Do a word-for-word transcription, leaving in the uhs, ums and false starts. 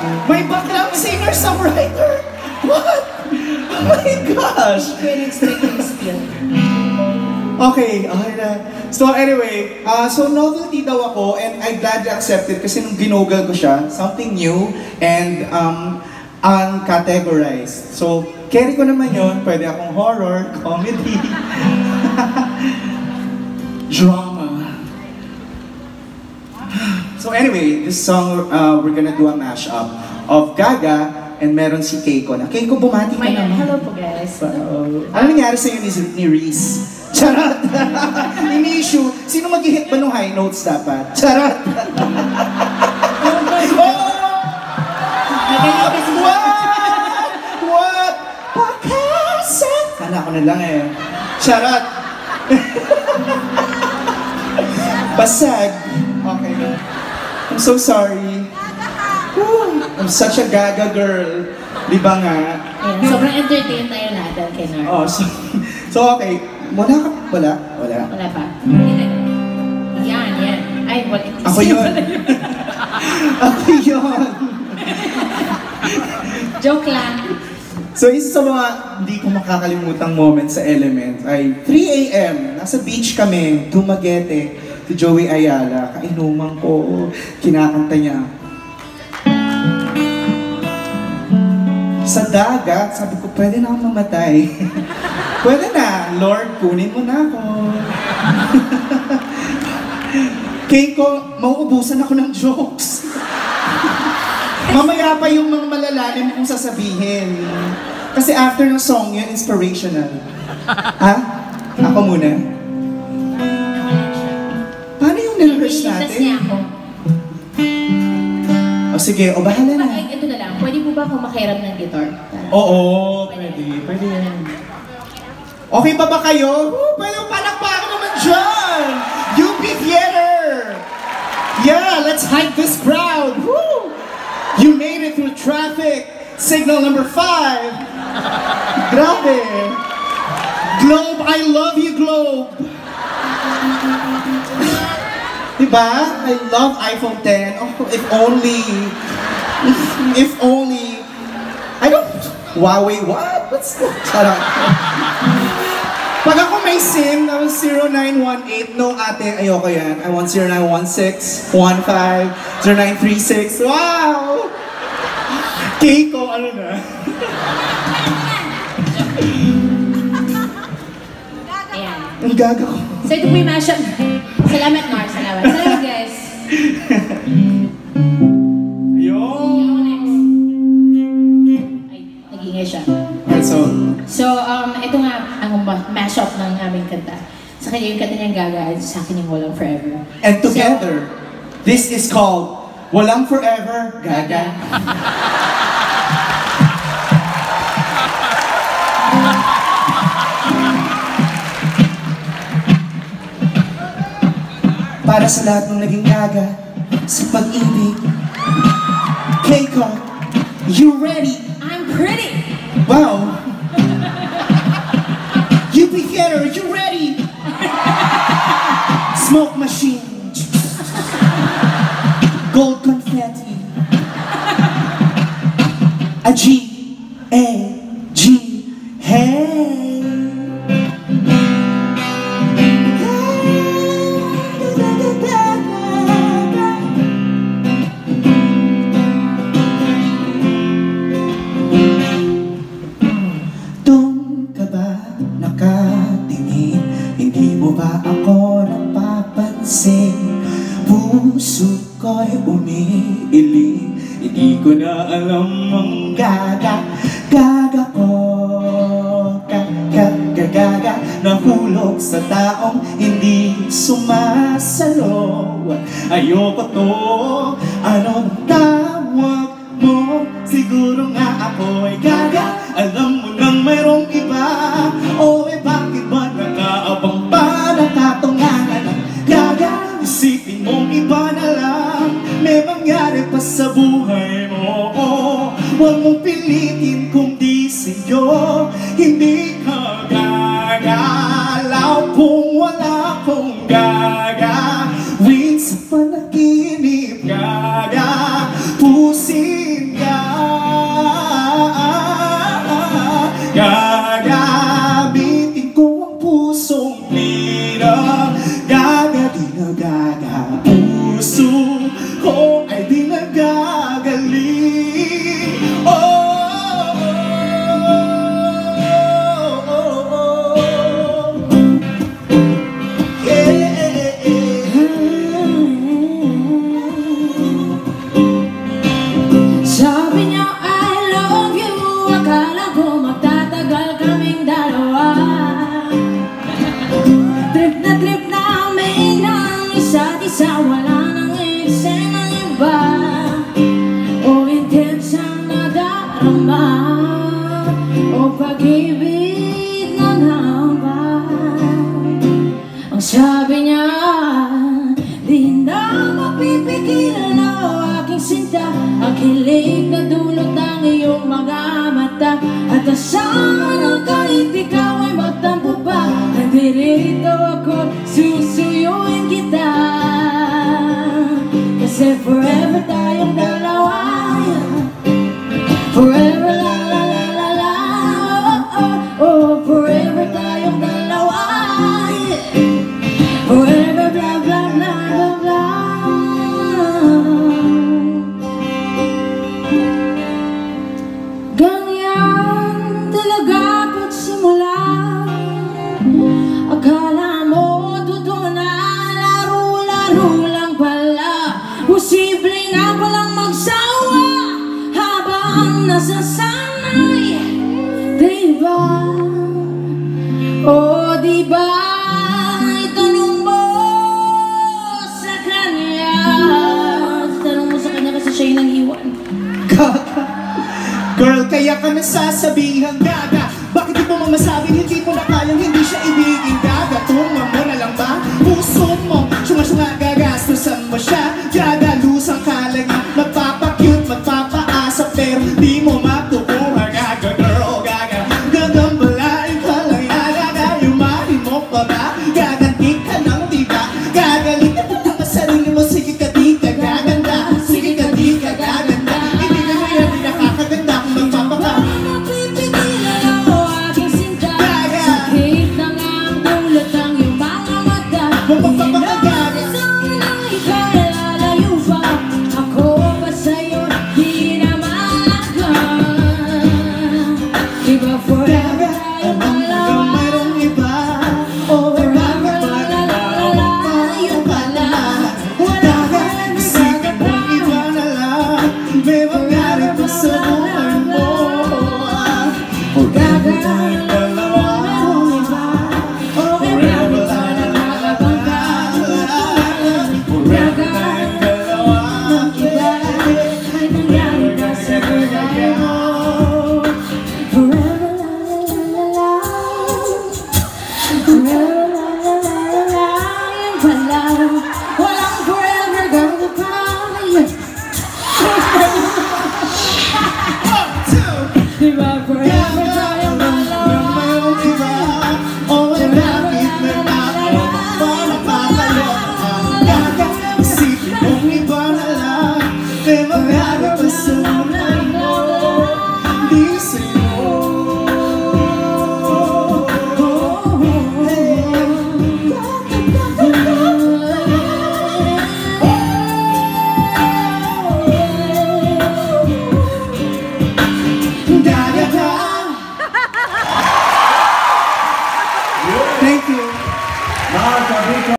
May baklang singer-songwriter! What? Oh my gosh! Okay, okay na. So anyway, uh, so novelty daw ako and I gladly accepted kasi nung ginogal ko siya, something new and um, uncategorized. So, carry ko naman yun. Pwede akong horror, comedy, drama. So anyway, this song, uh, we're gonna do a mashup of Gaga and meron si Keiko na. Keiko, bumati ka naman. Hello po guys. Uh, ano nangyari sa'yo ni, ni Reese? Charot! Ini-issue, sino mag-hit ba nung high notes dapat? Charot! Oh! What? What? Pakasan! Kala ko na lang eh. Charot! Basag. Okay. I'm so sorry. Woo. I'm such a Gaga girl. Di ba nga? Yeah, sobrang entertain tayo natin kay Nar. Oh, so, so okay. Wala ka? Wala? Wala. Wala pa. Yan, yan. Ay, wala. Ako yun. Ako yun. Joke lang. So, isa sa mga hindi ko makakalimutang moment sa Element ay three A M Nasa beach kami, Dumaguete, si Joey Ayala. Kainuman ko, kinakanta niya. Sa dagat, sabi ko, pwede na akong mamatay. Pwede na, Lord, kunin mo na ako. Keiko, mauubusan ako ng jokes. Mamaya pa yung mga malalalim kong sasabihin. Kasi after ng song yun, inspirational. Ha? Ako muna? Paano yung nil-rehearse natin? Niya ako. O sige, o bahala na. Ay, ito na lang. Pwede po ba akong makiram ng guitar? Oo, pwede. Pwede yan. Okay pa ba kayo? Woo, pwede palakpakan naman dyan! U P Theater! Yeah, let's hype this crowd! Woo! You made it through traffic! Signal number five! Grabe! Globe, I love you, Globe! Diba? I love iPhone ten. Oh, if only... If only... I don't... Huawei, what? What's that? Charot. Pag ako may SIM na zero nine one eight, no ate, ayoko yan. I want zero nine one six, one five, zero nine three six. Wow! Keiko, ano na? Ayan. Ang gaga ko. So ito po yung mashup. Salamat, Nar. Salamat. Salamat, guys. Nagingay siya. Alright, so... So, um, ito nga ang mashup ng aming kanta. Sa kanya yung kanta niyang Gaga, at sa akin yung Walang Forever. And together, so, this is called Walang Forever, Gaga. Para sa lahat ng naging Gaga sa pag-ibig. Keiko, you ready? I'm pretty! Wow! U P Theater, you ready? Smoke machine. Gold confetti. A G, A, G, hey. Puso ko'y umiiling, hindi ko na alam ang gaga. Gaga ko, gaga, gaga, nahulog sa taong hindi sumasalo. Ayoko to, ano ang tawag mo? Siguro nga ako'y gaga. Alam mo nang mayroong iba, o eh bakit ba nakaabang pa? Nakatunganan ang gaga. Isipin mong iba na lang, may mangyari pa sa buhay mo. Huwag mong pilitin kung di sa'yo, hindi ka gagalaw kung wala kong gagawin sa panaginip. Gaga, pusin ka. Kompetensang nadarama o pag-ibig ng haba. Ang sabi niya, di na mapipigilan o aking sinta. Ang kilig na dulot ng iyong mga mata. At asahan ang kahit ikaw ay magtampo pa, nandirito ako, susuyuin kita. Kasi forever tayong dalawa. Forever la la la la la. Oh, oh, oh, forever tayong dalawa. Forever blah blah blah blah blah. Ganyan talaga pagsimula. Akala mo totoo na, laro-laro lang pala. Posible nga palang magsawa habang nasasanay. Diba? O diba? Itanong mo sa kanya. Itanong mo sa kanya kasi siya yung nag-iwan. Gaga. Girl, kaya ka nasasabihan, Gaga. Bakit di mo mamasabing hindi mo na kayang hindi siya ibigin, Gaga? Tunga mo na lang ba? Puso mo, syunga-syunga, gagastusan mo siya. Gaga, lusang ka lang niya. Magpapa-cute, magpapa-asa, pero di mo matukuha, Gaga. Girl, Gaga, gagambalain ka lang yan, Gaga. Yumahin mo pa ba? Gaganti ka lang, diba? Gagaling ka na ang sarili mo. Sige ka, di ka gaganda. Sige ka, di ka gaganda. Hindi ka kaya di nakakaganda kung magpapaka. Mapipigilan ako aking sinta. Sakit na nga ang dulot ng iyong mga mata. Magpapakagaga. Sana nang ika'y lalayo pa. Ako ba sa'yo di na mahalaga? Diba forever tayong dalawa? Mayroong iba. Oh, Forever la la la la la. Yun pala. Wala ka lang isipin mong iba na lang. May mangyari pa sa buhay mo. Forever tayong dalawa. Forever la la la la la. Forever tayong dalawa. Ay nangyari pa sa buhay mo. Forever la la la la la. Forever la la la la la. Yun pala. Walang forever gonna cry. Diba forever tayong dalawa? Mayroong iba. Oh, bakit na ako mapapaloka? Gaga, isipin mong iba na lang. May mangyari pa sa buhay mo. Di sa'yo. Gaga. Thank you.